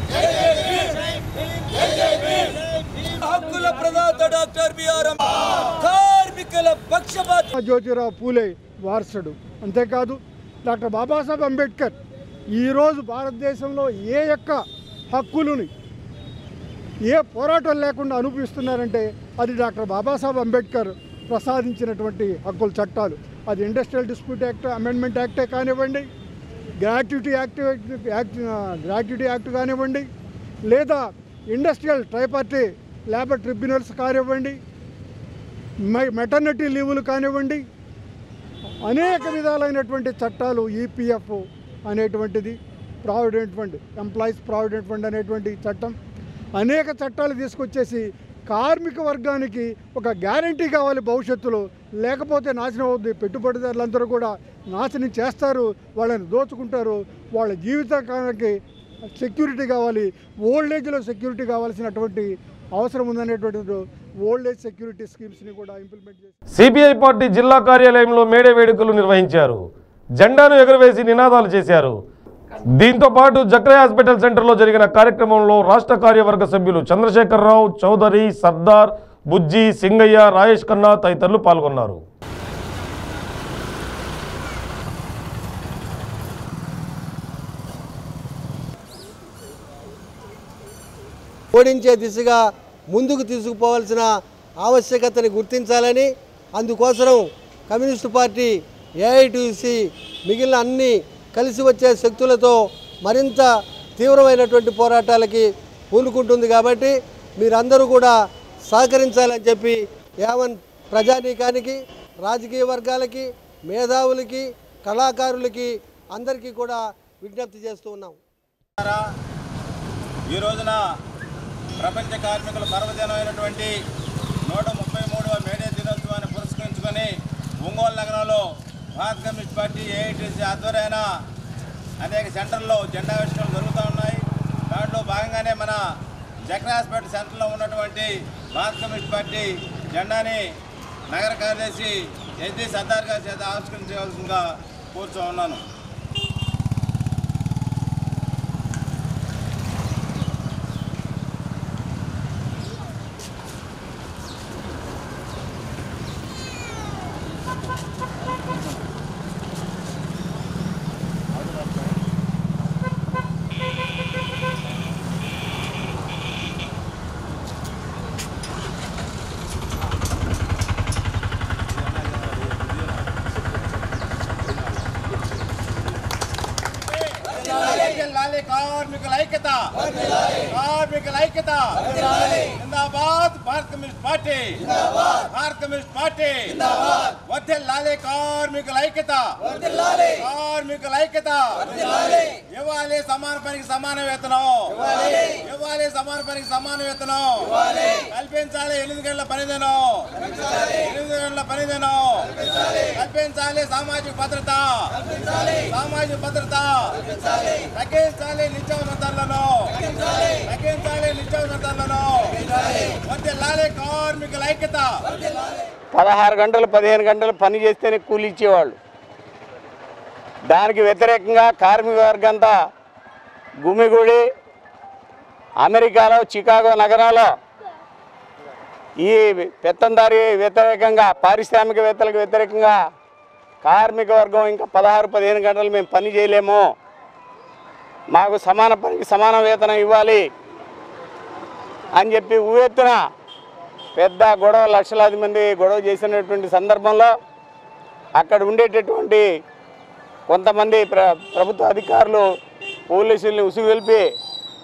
హక్కుల ప్రదాత డాక్టర్ బిఆర్ కార్మికుల పక్షపాత జ్యోతిరావు పూలే వారసుడు. అంతేకాదు డాక్టర్ బాబాసాహెబ్ అంబేద్కర్ ఈరోజు భారతదేశంలో ఏ యొక్క హక్కులని ఏ పోరాటం లేకుండా అనుభవిస్తున్నారంటే అది డాక్టర్ బాబాసాహెబ్ అంబేద్కర్ ప్రసాదించినటువంటి హక్కుల చట్టాలు. అది ఇండస్ట్రియల్ డిస్ప్యూట్ యాక్ట్ అమెండ్మెంట్ యాక్టే కానివ్వండి, గ్రాట్యుటీ యాక్ట్ కానివ్వండి, లేదా ఇండస్ట్రియల్ ట్రైపార్టీ లేబర్ ట్రిబ్యునల్స్ కానివ్వండి, మెటర్నిటీ లీవులు కానివ్వండి, అనేక విధాలైనటువంటి చట్టాలు, ఈపీఎఫ్ అనేటువంటిది, provident fund, employees provident fund అనేటువంటి చట్టం, అనేక చట్టాలు తీసుకొచ్చేసి కార్మిక వర్గానికి ఒక గ్యారంటీ కావాలి భవిష్యత్తులో, లేకపోతే నాశనం అవుతుంది. పెట్టుబడిదారులందరూ కూడా నాశనం చేస్తారు, వాళ్ళని దోచుకుంటారు. వాళ్ళ జీవితానికి సెక్యూరిటీ కావాలి, ఓల్డ్ ఏజ్లో సెక్యూరిటీ కావాల్సినటువంటి అవసరం ఉందనేటువంటి ఓల్డ్ ఏజ్ సెక్యూరిటీ స్కీమ్స్ని కూడా ఇంప్లిమెంట్ చేసి సిపిఐ పార్టీ జిల్లా కార్యాలయంలో మేడే వేడుకలు నిర్వహించారు. జెండాను ఎగురవేసి నినాదాలు చేశారు. దీంతో పాటు జక్రే హాస్పిటల్ సెంటర్లో జరిగిన కార్యక్రమంలో రాష్ట్ర కార్యవర్గ సభ్యులు చంద్రశేఖరరావు, చౌదరి, సర్దార్, బుజ్జి, సింగయ్య, రాయేష్ ఖన్నా తదితరులు పాల్గొన్నారు. ఓడించే దిశగా ముందుకు తీసుకుపోవాల్సిన ఆవశ్యకతని గుర్తించాలని, అందుకోసం కమ్యూనిస్టు పార్టీ, ఏఐటీసీ, మిగిలిన అన్ని కలిసి వచ్చే శక్తులతో మరింత తీవ్రమైనటువంటి పోరాటాలకి పూనుకుంటుంది. కాబట్టి మీరందరూ కూడా సహకరించాలని చెప్పి యావన్ ప్రజానీకానికి, రాజకీయ వర్గాలకి, మేధావులకి, కళాకారులకి అందరికీ కూడా విజ్ఞప్తి చేస్తూ ఉన్నాం. ఈ రోజున ప్రపంచ కార్మికుల పర్వదినమైనటువంటి 133వ మేడే దినోత్సవాన్ని పురస్కరించుకొని ఒంగోలు నగరంలో భారత కమ్యూనిస్ట్ పార్టీ ఏఐటీసీ ఆధ్వర్యాన అనేక సెంటర్లో జెండా ఆవిష్కరణలు జరుగుతూ ఉన్నాయి. దాంట్లో భాగంగానే మన జక్రే హాస్పిటల్ సెంటర్లో ఉన్నటువంటి భారత కమ్యూనిస్ట్ పార్టీ జెండాని నగర కార్యదర్శి ఎస్డి సర్దార్ గారి చేత ఆవిష్కరించవలసిందిగా కోరుతూ ఉన్నాను. కార్మికుల ఐక్యత, కార్మికుల ఐక్యత జిందాబాద్. భారత కమ్యూనిస్ట్ పార్టీ, భారత కమ్యూనిస్ట్ పార్టీ వర్ధిల్లాలి. కార్మికుల ఐక్యత, కార్మికుల ఐక్యత. ఇవ్వాలి సమాన పనికి సమాన వేతనం, ఇవ్వాలి సమాన పనికి సమాన వేతనం కల్పించాలి. 8 గంటల పనిదినం, 8 గంటల పనిదినం కల్పించాలి. సామాజిక భద్రత, సామాజిక భద్రత తగ్గించాలి. నిత్యావసర ధరలను తగ్గించాలి. నిత్యావసర ధరలను వర్ధిల్లాలి. కార్మికుల ఐక్యత. 16 గంటలు 15 గంటలు పని చేస్తేనే కూలి ఇచ్చేవాళ్ళు. దానికి వ్యతిరేకంగా కార్మిక వర్గంతా గుమిగూడి అమెరికాలో, చికాగో నగరంలో ఈ పెత్తందారి వ్యతిరేకంగా, పారిశ్రామికవేత్తలకు వ్యతిరేకంగా కార్మిక వర్గం ఇంకా 16-15 గంటలు మేము పని చేయలేము, మాకు సమాన పనికి సమాన వేతనం ఇవ్వాలి అని చెప్పి ఊవెత్తున పెద్ద గొడవ, లక్షలాది మంది గొడవ చేసినటువంటి సందర్భంలో అక్కడ ఉండేటటువంటి కొంతమంది ప్రభుత్వ అధికారులు పోలీసుల్ని ఉసుగొల్పి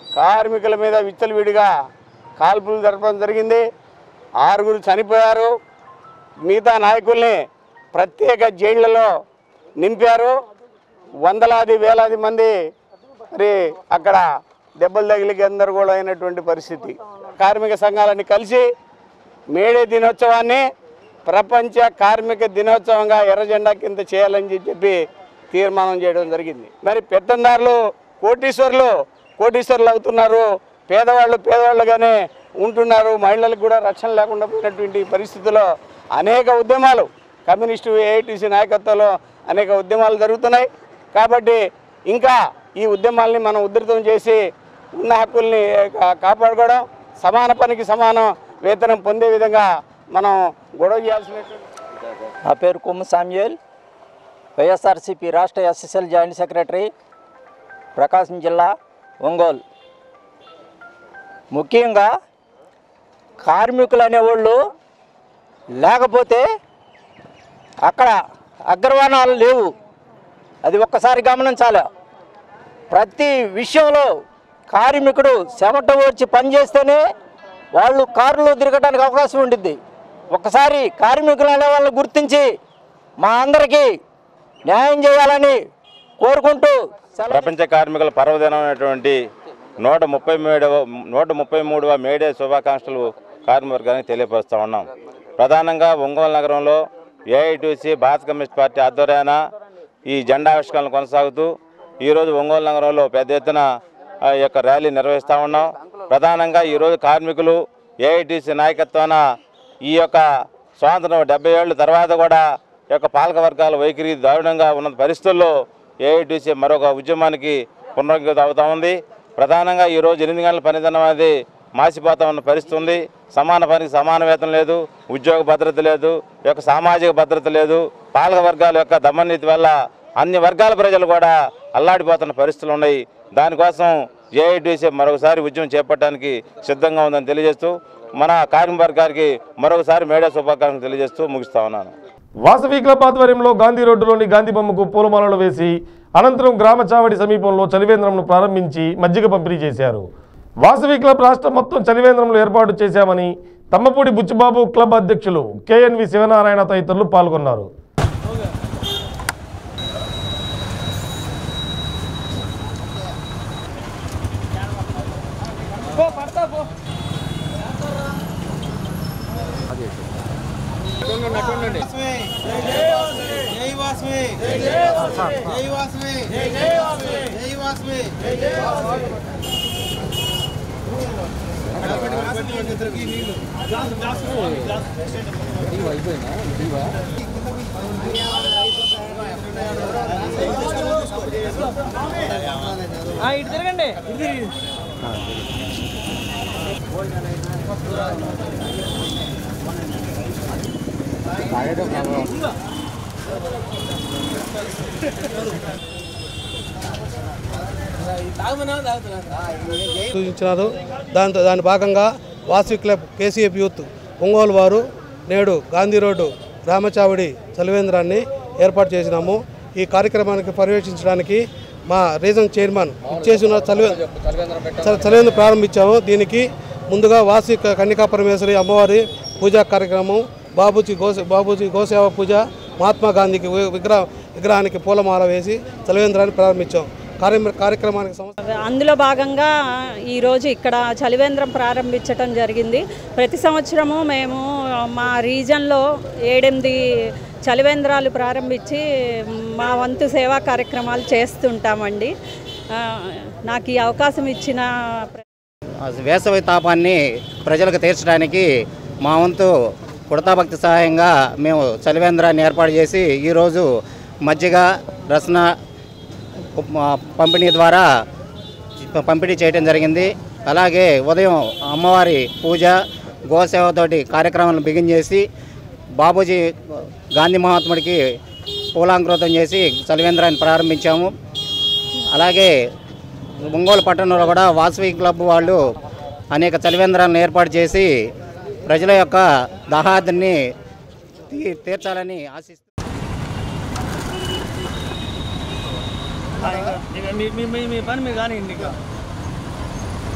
కార్మికుల మీద విచ్చలవిడిగా కాల్పులు జరపడం జరిగింది. 6 చనిపోయారు. మిగతా నాయకుల్ని ప్రత్యేక జైళ్లలో నింపారు. వందలాది వేలాది మంది మరి అక్కడ దెబ్బలు తగిలి గందరగోళం అయినటువంటి పరిస్థితి. కార్మిక సంఘాలన్నీ కలిసి మేడే దినోత్సవాన్ని ప్రపంచ కార్మిక దినోత్సవంగా ఎర్ర జెండా కింద చేయాలని చెప్పి తీర్మానం చేయడం జరిగింది. మరి పెత్తందారులు కోటీశ్వరులు అవుతున్నారు, పేదవాళ్ళు పేదవాళ్ళుగానే ఉంటున్నారు. మహిళలకు కూడా రక్షణ లేకుండా పోయినటువంటి పరిస్థితుల్లో అనేక ఉద్యమాలు కమ్యూనిస్టు ఏఐటీసీ నాయకత్వంలో అనేక ఉద్యమాలు జరుగుతున్నాయి. కాబట్టి ఇంకా ఈ ఉద్యమాల్ని మనం ఉధృతం చేసి ఉన్న హక్కుల్ని కాపాడుకోవడం, సమాన పనికి సమానం వేతనం పొందే విధంగా మనం గొడవ చేయాల్సినటువంటి. నా పేరు కొమ్ము సామ్యూయల్, వైఎస్ఆర్సీపీ రాష్ట్ర ఎస్ఎస్ఎల్ జాయింట్ సెక్రటరీ, ప్రకాశం జిల్లా, ఒంగోలు. ముఖ్యంగా కార్మికులు అనేవాళ్ళు లేకపోతే అక్కడ అగ్రవర్ణాలు లేవు. అది ఒక్కసారి గమనించాలి. ప్రతి విషయంలో కార్మికుడు చెమట ఓర్చి పనిచేస్తేనే వాళ్ళు కారులో తిరగడానికి అవకాశం ఉండిద్ది. ఒక్కసారి కార్మికులు అనే వాళ్ళని గుర్తించి మా అందరికీ న్యాయం చేయాలని కోరుకుంటూ ప్రపంచ కార్మికుల పర్వదినం అనేటువంటి 133వ మేడే శుభాకాంక్షలు కార్మిక వర్గానికి తెలియపరుస్తూ ఉన్నాం. ప్రధానంగా ఒంగోలు నగరంలో ఏఐటీసీ భారత కమ్యూనిస్ట్ పార్టీ ఆధ్వర్యాన ఈ జెండా ఆవిష్కరణ కొనసాగుతూ ఈరోజు ఒంగోలు నగరంలో పెద్ద ఎత్తున ఈ యొక్క ర్యాలీ నిర్వహిస్తూ ఉన్నాం. ప్రధానంగా ఈరోజు కార్మికులు ఏఐటీసీ నాయకత్వాన ఈ యొక్క స్వాతంత్రం 70 ఏళ్ళ తర్వాత కూడా ఈ యొక్క పాలక వర్గాల వైఖరి దారుణంగా ఉన్న పరిస్థితుల్లో ఏఐటీసీ మరొక ఉద్యమానికి పునరంకితం అవుతూ ఉంది. ప్రధానంగా ఈరోజు 8 గంటల పనిదినం అనేది మాసిపోతా ఉన్న పరిస్థితి ఉంది. సమాన పనికి సమాన వేతనం లేదు, ఉద్యోగ భద్రత లేదు, ఈ యొక్క సామాజిక భద్రత లేదు. పాలక వర్గాల యొక్క దమననీతి వల్ల అన్ని వర్గాల ప్రజలు కూడా అల్లాడిపోతున్న పరిస్థితులు ఉన్నాయి. దానికోసం ఏఐటీసీ మరొకసారి ఉద్యమం చేపట్టడానికి సిద్ధంగా ఉందని తెలియజేస్తూ మన కార్మిక వర్గానికి మరొకసారి మేడే శుభాకాంక్షలు తెలియజేస్తూ ముగిస్తా ఉన్నాను. వాసవి క్లబ్ ఆధ్వర్యంలో గాంధీ రోడ్డులోని గాంధీ బొమ్మకు పూలమాలలు వేసి అనంతరం గ్రామ చావడి సమీపంలో చలివేంద్రంను ప్రారంభించి మజ్జిగ పంపిణీ చేశారు. వాసవి క్లబ్ రాష్ట్రం మొత్తం చలివేంద్రంలో ఏర్పాటు చేశామని తమ్మపూడి బుచ్చిబాబు క్లబ్ అధ్యక్షులు కేఎన్వి శివనారాయణ తదితరులు పాల్గొన్నారు. ఇటు తిరగండి. సూచించినారు. దాని భాగంగా Vasavi club KCF youth Ongole వారు నేడు గాంధీ రోడ్డు రామచావడి చలివేంద్రాన్ని ఏర్పాటు చేసినాము. ఈ కార్యక్రమానికి పర్యవేక్షించడానికి మా రీజన్ చైర్మన్ ఇచ్చేసిన చలివేంద్రం ప్రారంభించాము. దీనికి ముందుగా వాసవి కన్యకా పరమేశ్వరి అమ్మవారి పూజా కార్యక్రమం, బాబూజీ గోసేవ పూజ, మహాత్మా గాంధీకి విగ్రహానికి పూలమాల వేసి చలివేంద్రాన్ని ప్రారంభించాం. కార్యక్రమానికి అందులో భాగంగా ఈరోజు ఇక్కడ చలివేంద్రం ప్రారంభించడం జరిగింది. ప్రతి సంవత్సరము మేము మా రీజన్లో 7-8 చలివేంద్రాలు ప్రారంభించి మా వంతు సేవా కార్యక్రమాలు చేస్తుంటామండి. నాకు ఈ అవకాశం ఇచ్చిన వేసవి తాపాన్ని ప్రజలకు తీర్చడానికి మా వంతు కుడతాభక్తి సహాయంగా మేము చలివేంద్రాన్ని ఏర్పాటు చేసి ఈరోజు మజ్జిగ రసన పంపిణీ ద్వారా పంపిణీ చేయడం జరిగింది. అలాగే ఉదయం అమ్మవారి పూజ గోసేవతోటి కార్యక్రమాలను బిగిన్ చేసి బాబూజీ గాంధీ మహాత్ముడికి పూలాంకృతం చేసి చలివేంద్రాన్ని ప్రారంభించాము. అలాగే ఒంగోలు పట్టణంలో కూడా వాసవి క్లబ్ వాళ్ళు అనేక చలివేంద్రాలను ఏర్పాటు చేసి ప్రజల యొక్క దాహార్తిని తీర్చాలని ఆశిస్తున్నాను. మీ పని మీరు కానీ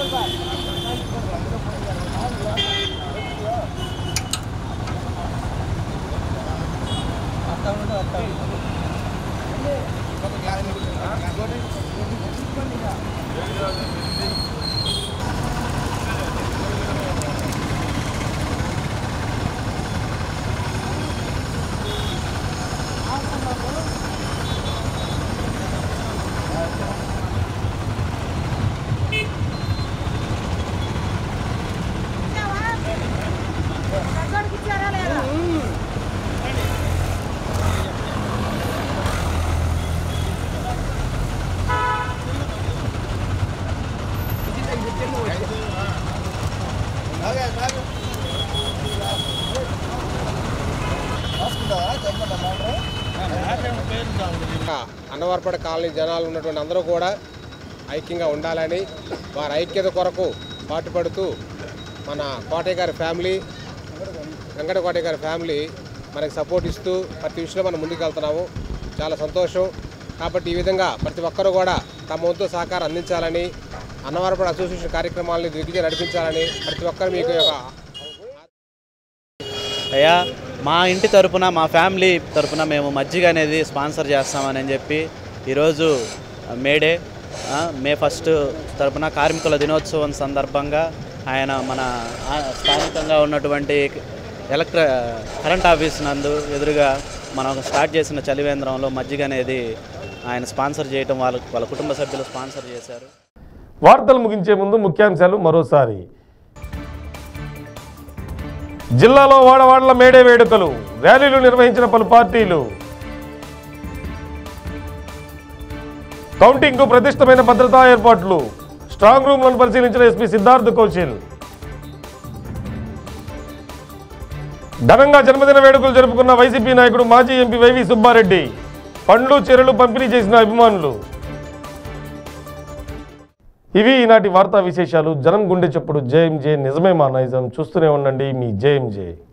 అన్నవరపేట కాలనీ జనాలు ఉన్నటువంటి అందరూ కూడా ఐక్యంగా ఉండాలని వారి ఐక్యత కొరకు పాటుపడుతూ మన కోటయ్య గారి ఫ్యామిలీ వెంకట కోటయ్య గారి ఫ్యామిలీ మనకి సపోర్ట్ ఇస్తూ ప్రతి విషయంలో మనం ముందుకు వెళ్తున్నాము. చాలా సంతోషం. కాబట్టి ఈ విధంగా ప్రతి ఒక్కరూ కూడా తమ వంతు సహకారం అందించాలని అన్నవరపేట అసోసియేషన్ కార్యక్రమాలను దిగ్విజయం నడిపించాలని ప్రతి ఒక్కరు మీకు అయ్యా మా ఇంటి తరపున మా ఫ్యామిలీ తరపున మేము మజ్జిగ అనేది స్పాన్సర్ చేస్తామని చెప్పి ఈరోజు మేడే మే 1 తరపున కార్మికుల దినోత్సవం సందర్భంగా ఆయన మన స్థానికంగా ఉన్నటువంటి కరెంట్ ఆఫీస్ నందు ఎదురుగా మనం స్టార్ట్ చేసిన చలివేంద్రంలో మజ్జిగ అనేది ఆయన స్పాన్సర్ చేయడం వాళ్ళ కుటుంబ సభ్యులు స్పాన్సర్ చేశారు. వార్తలు ముగించే ముందు ముఖ్యాంశాలు మరోసారి. జిల్లాలో వాడవాడల మేడే వేడుకలు, ర్యాలీలు నిర్వహించిన పలు పార్టీలు. కౌంటింగ్కు ప్రతిష్టమైన భద్రతా ఏర్పాట్లు, స్ట్రాంగ్ రూమ్లను పరిశీలించిన ఎస్పీ సిద్ధార్థ్ కౌశల్. ఘనంగా జన్మదిన వేడుకలు జరుపుకున్న వైసీపీ నాయకుడు మాజీ ఎంపీ వైవి సుబ్బారెడ్డి. పండ్లు చీరలు పంపిణీ చేసిన అభిమానులు. ఇవి ఈనాటి వార్తా విశేషాలు. జనం గుండె చప్పుడు. జేఎంజే, నిజమే మా నైజం. చూస్తూనే ఉండండి మీ జేఎంజే.